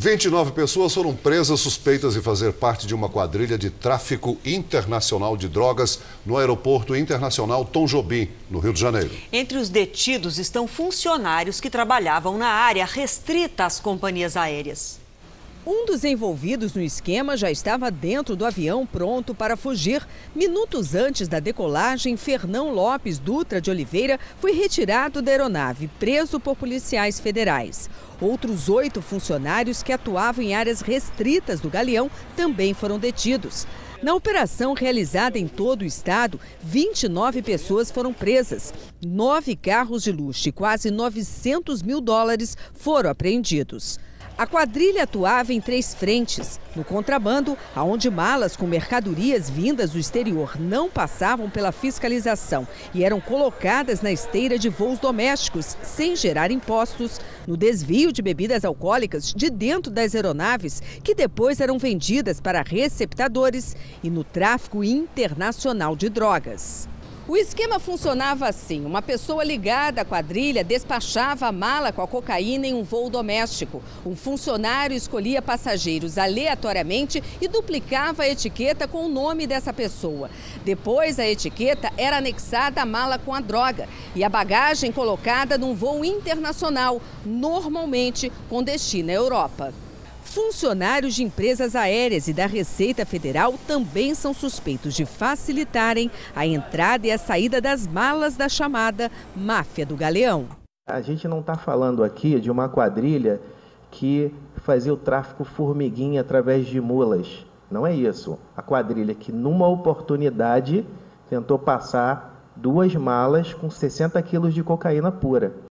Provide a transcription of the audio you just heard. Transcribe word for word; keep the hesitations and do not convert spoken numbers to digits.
vinte e nove pessoas foram presas suspeitas de fazer parte de uma quadrilha de tráfico internacional de drogas no aeroporto internacional Tom Jobim, no Rio de Janeiro. Entre os detidos estão funcionários que trabalhavam na área restrita às companhias aéreas. Um dos envolvidos no esquema já estava dentro do avião pronto para fugir. Minutos antes da decolagem, Fernão Lopes Dutra de Oliveira foi retirado da aeronave, preso por policiais federais. Outros oito funcionários que atuavam em áreas restritas do galeão também foram detidos. Na operação realizada em todo o estado, vinte e nove pessoas foram presas. Nove carros de luxo e quase novecentos mil dólares foram apreendidos. A quadrilha atuava em três frentes. No contrabando, aonde malas com mercadorias vindas do exterior não passavam pela fiscalização e eram colocadas na esteira de voos domésticos, sem gerar impostos. No desvio de bebidas alcoólicas de dentro das aeronaves, que depois eram vendidas para receptadores. E no tráfico internacional de drogas. O esquema funcionava assim: uma pessoa ligada à quadrilha despachava a mala com a cocaína em um voo doméstico. Um funcionário escolhia passageiros aleatoriamente e duplicava a etiqueta com o nome dessa pessoa. Depois, a etiqueta era anexada à mala com a droga e a bagagem colocada num voo internacional, normalmente com destino à Europa. Funcionários de empresas aéreas e da Receita Federal também são suspeitos de facilitarem a entrada e a saída das malas da chamada máfia do galeão. A gente não está falando aqui de uma quadrilha que fazia o tráfico formiguinha através de mulas. Não é isso. A quadrilha que, numa oportunidade, tentou passar duas malas com sessenta quilos de cocaína pura.